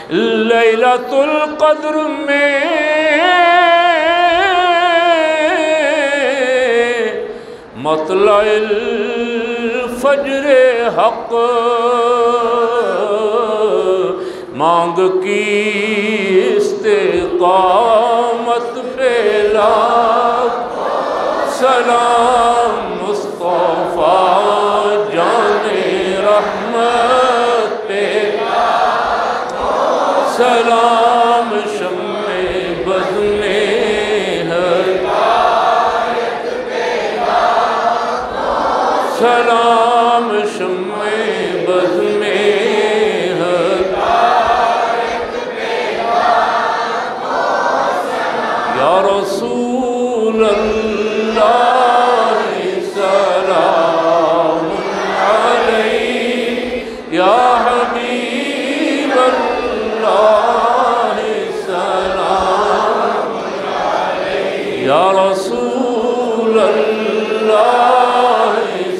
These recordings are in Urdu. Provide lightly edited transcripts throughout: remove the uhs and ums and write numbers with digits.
لیلۃ القدر میں مطلع الفجر حق مانگ کی استقامت پہ لاکھ سلام مصطفیٰ جان رحمت پہ سلام شمع بز میں ہدایت پہ سلام شمع بز میں ہدایت پہ یا رسول اللہ سلام علیک یا حبیب اللہ سلام علیک یا رسول اللہ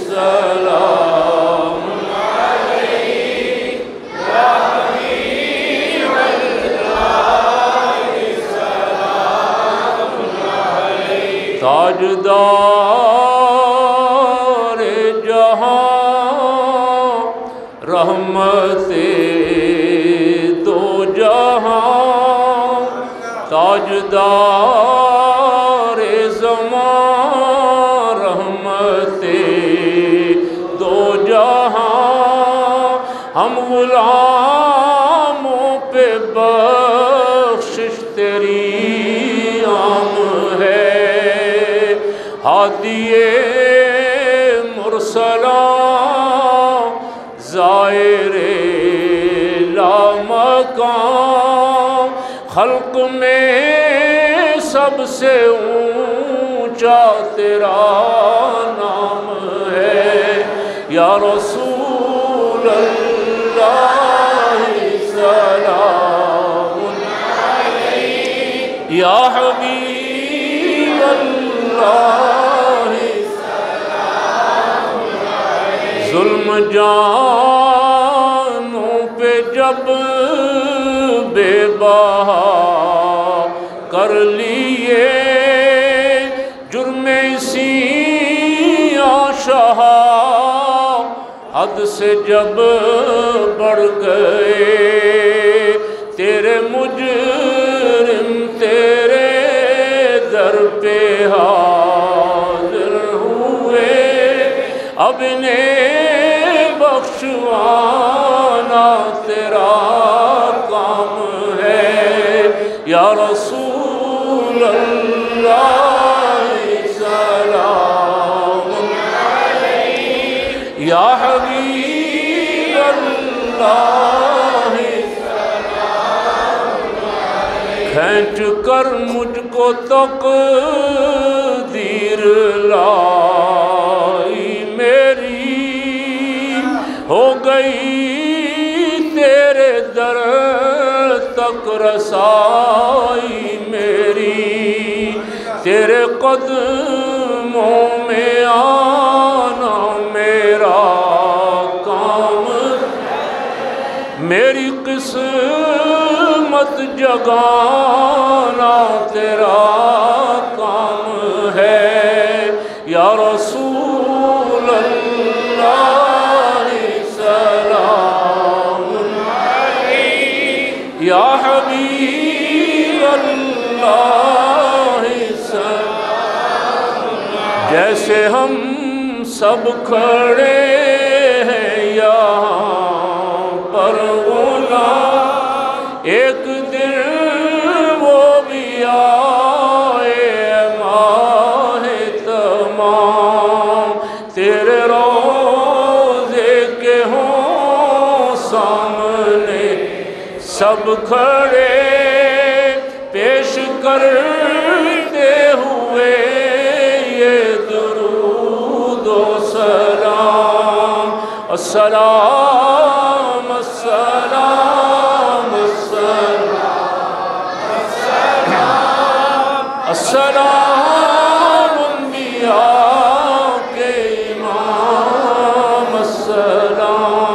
سلام علیک یا حبیب اللہ سلام علیک تاجدار جہاں رحمت دو جہاں تاجدار زمان رحمت دو جہاں ہم غلاموں پہ بخشش تیری عام ہے ہادی مرسلاں زائر لامکان خلق میں سب سے اونچا تیرا نام ہے یا رسول اللہ سلام علیک یا حبیب اللہ سلام علیک ظلم جانوں پہ جب بے بہا کر لیے جرم اسی شہا حد سے جب بڑھ گئے تیرے مجرم تیرے در پہ حاضر ہوئے اب انہیں بخشوانا تیرا کام ہے یا رسول اللہ سلام علیک یا حبیب اللہ سلام علیک کھینچ کر مجھ کو تقدیر لائی میری ہو گئی تیرے در تک رسائی میری تیرے قدموں میں آنا میرا کام میری قسمت جگانا تیرا کام ہے یا رسول اللہ سلام علیک یا حبیب اللہ سلام علیک جیسے ہم سب کھڑے ہیں یہاں پر غلام ایک دن وہ بھی آئے ماہ تمام تیرے روضے کے ہوں سامنے سب کھڑے پیش کرتے ہوئے یہ درود و سلام السلام السلام السلام السلام انبیاء کے امام السلام